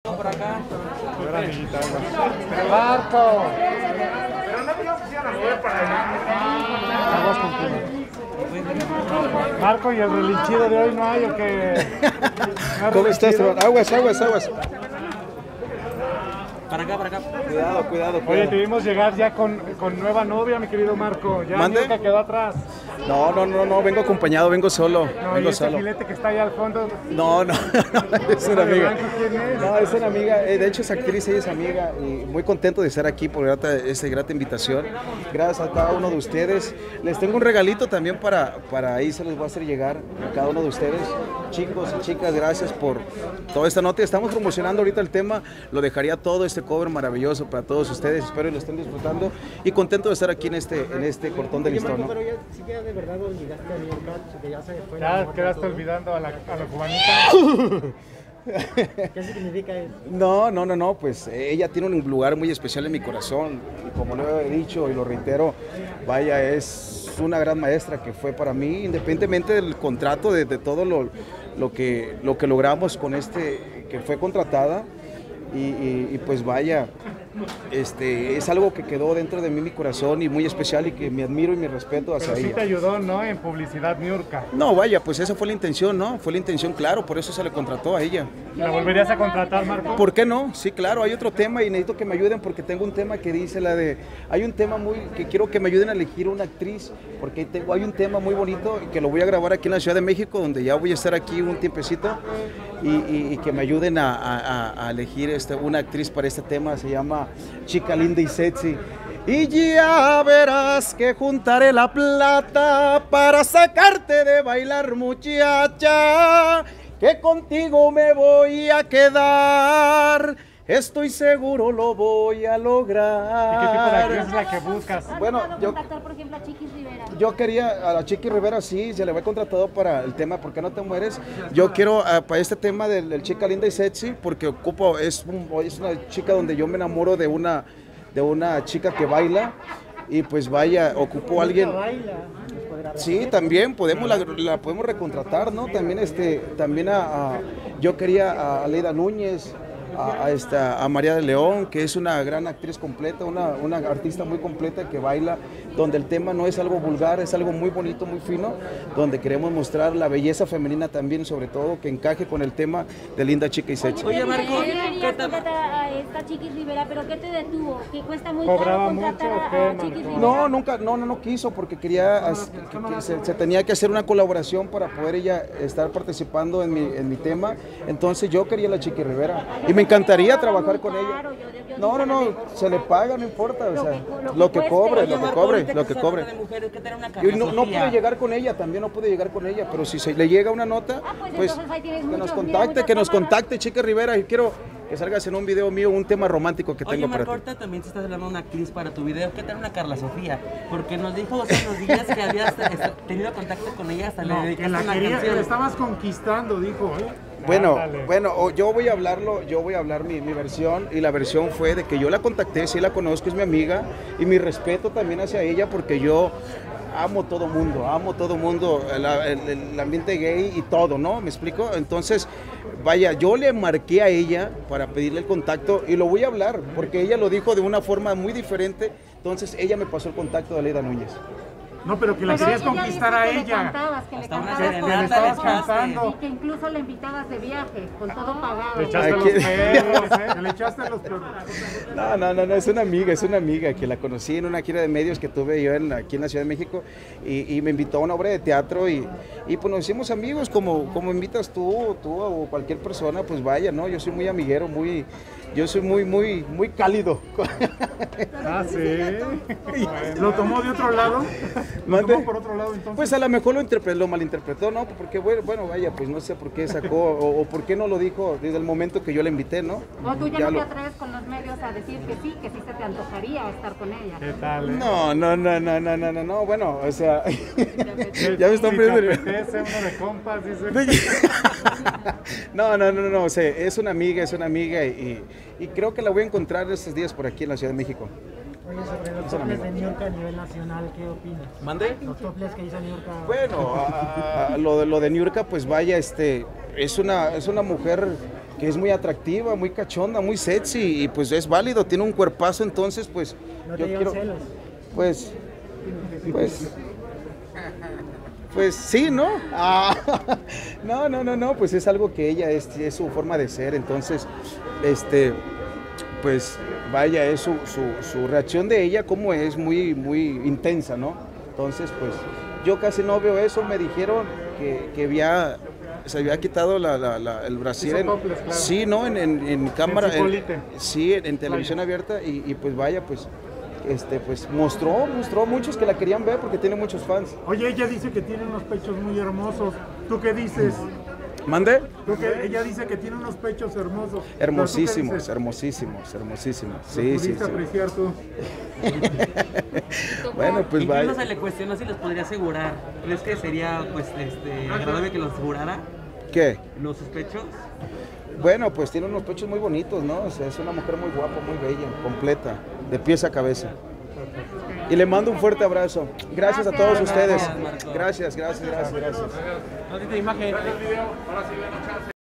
Por acá. Marco. Pero no digamos que ya la mueve para Aguas contigo. Marco, ¿y el relinchido de hoy no hay o qué? ¿Cómo estás, Trevor? Aguas. Para acá. Cuidado. Oye, te vimos llegar ya con nueva novia, mi querido Marco. Ya ¿Mande? nunca quedó atrás. No, vengo acompañado, vengo solo. No, vengo y ese solo. filete que está allá al fondo. No, es una amiga. ¿Quién es? No, es una amiga, de hecho es actriz, ella es amiga y muy contento de estar aquí por esta grata invitación. Gracias a cada uno de ustedes. Les tengo un regalito también para ahí se los voy a hacer llegar a cada uno de ustedes. Chicos y chicas, gracias por toda esta nota. Estamos promocionando ahorita el tema, lo dejaría todo este cover maravilloso para todos ustedes. Espero que lo estén disfrutando y contento de estar aquí en este cortón de listón, ¿no? Pero ya, sí que de verdad olvidaste a New York, que ya se fue. Ya quedaste olvidando a la cubanita. ¿Qué significa eso? No, pues ella tiene un lugar muy especial en mi corazón y como lo he dicho y lo reitero, vaya, es una gran maestra que fue para mí, independientemente del contrato, de todo lo que logramos con que fue contratada y pues vaya, es algo que quedó dentro de mí, mi corazón y muy especial y que me admiro y me respeto hacia Pero sí ella. te ayudó, ¿no? En publicidad Niurka. No, vaya, pues esa fue la intención, ¿no? Fue la intención, claro, por eso se le contrató a ella. ¿La volverías a contratar, Marco? ¿Por qué no? Sí, claro, hay otro tema y necesito que me ayuden porque tengo un tema que dice hay un tema que quiero que me ayuden a elegir una actriz porque hay un tema muy bonito y que lo voy a grabar aquí en la Ciudad de México donde ya voy a estar aquí un tiempecito y que me ayuden a elegir una actriz para este tema, se llama Chica Linda y Sexy. Y ya verás que juntaré la plata para sacarte de bailar, muchacha, que contigo me voy a quedar, estoy seguro lo voy a lograr. ¿Y qué tipo de actriz es la que buscas? Bueno, contactar, por ejemplo, a Chiquis Rivera? Yo quería a la Chiqui Rivera, sí, se le había contratado para el tema ¿Por qué no te mueres? Yo quiero para este tema del Chica Linda y Sexy, porque es una chica donde yo me enamoro de una chica que baila y pues vaya, ocupo a alguien. Sí, también la podemos recontratar, ¿no? También yo quería a Leida Núñez, a María de León, que es una gran actriz completa, una artista muy completa que baila, donde el tema no es algo vulgar, es algo muy bonito, muy fino, donde queremos mostrar la belleza femenina también, sobre todo, que encaje con el tema de Linda, Chica y Sexy. Oye, Marco, querías contratar a esta Chiquis Rivera, pero ¿qué te detuvo? ¿Que cuesta muy ¿Cobraba caro mucho contratar o qué, a Marco? Chiquis Rivera? No, nunca, no quiso porque quería, que se tenía que hacer una colaboración para poder ella estar participando en mi tema, entonces yo quería la Chiqui Rivera y me encantaría trabajar con ella. No, se le paga, no importa, o sea, lo que cobre. Y no pude llegar con ella, también no pude llegar con ella, pero si se le llega una nota, pues que nos contacte Chiqui Rivera y quiero que salgas en un video mío, un tema romántico que Oye, tengo para Marco, ti. ahorita también se estás hablando de una actriz para tu video. ¿Qué tal una Carla Sofía? Porque nos dijo hace unos días que habías tenido contacto con ella, hasta le que dedicaste la una querías, que canción. la estabas conquistando, dijo, ¿eh? Bueno, yo voy a hablar mi versión y la versión fue de que yo la contacté, sí la conozco, es mi amiga y mi respeto también hacia ella porque yo amo todo mundo, el ambiente gay y todo, ¿no? ¿Me explico? Entonces, vaya, yo le marqué a ella para pedirle el contacto y lo voy a hablar porque ella lo dijo de una forma muy diferente, entonces ella me pasó el contacto de Leida Núñez. No, pero que la querías conquistar a ella. Que le Hasta una cantabas, Que le serenata estabas le echaste. cantando. y que incluso le invitabas de viaje, con todo pagado. Le echaste Aquí- los pelos, Que le echaste los... No, es una amiga que la conocí en una gira de medios que tuve yo aquí en la Ciudad de México y me invitó a una obra de teatro y pues nos hicimos amigos como invitas tú o cualquier persona, pues vaya, ¿no? Yo soy muy amiguero, yo soy muy cálido. Ah, sí. ¿Lo tomó de otro lado? ¿Lo ¿Mande? tomó por otro lado entonces? Pues a lo mejor lo malinterpretó, ¿no? Porque bueno, vaya, pues no sé por qué sacó o por qué no lo dijo desde el momento que yo la invité, ¿no? O tú ya no te atreves con los medios a decir que sí se te antojaría estar con ella. ¿Qué tal? No, bueno, o sea, ya me están Si poniendo te nervioso. apetece uno de compas, dice. No, o sea, es una amiga y creo que la voy a encontrar estos días por aquí en la Ciudad de México. Oye, sobre los toples de New York a nivel nacional, ¿qué opinas? ¿Mande? Los toples que hizo New York. Bueno, lo de Niurka, pues vaya, es una mujer que es muy atractiva, muy cachonda, muy sexy y pues es válido, tiene un cuerpazo, entonces pues ¿No te yo dieron quiero, celos? pues sí, ¿no? Ah, no, pues es algo que ella es su forma de ser, entonces, pues vaya, es su reacción de ella como es muy intensa, ¿no? Entonces, pues yo casi no veo eso, me dijeron que se había quitado el brasier, Hizo topless, claro. sí, ¿no? En cámara, Cipolite. sí, en televisión abierta y pues vaya, pues mostró muchos que la querían ver porque tiene muchos fans. Oye, ella dice que tiene unos pechos muy hermosos. ¿Tú qué dices? ¿Mande? Ella dice que tiene unos pechos hermosos. Hermosísimos, ¿Pero hermosísimos. tú qué dices? ¿Los pudiste apreciar tú? Bueno, pues Incluso vaya. se le cuestionó si los podría asegurar. ¿Crees que sería pues agradable que los asegurara ¿Qué? los pechos? Bueno, pues tiene unos pechos muy bonitos, ¿no? O sea, es una mujer muy guapa, muy bella, completa, de pies a cabeza. Y le mando un fuerte abrazo. Gracias a todos ustedes. Marco. Gracias. No, imagen.